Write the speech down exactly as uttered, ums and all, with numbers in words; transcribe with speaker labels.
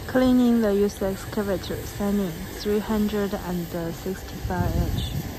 Speaker 1: Cleaning the used excavator, signing three hundred sixty-five H.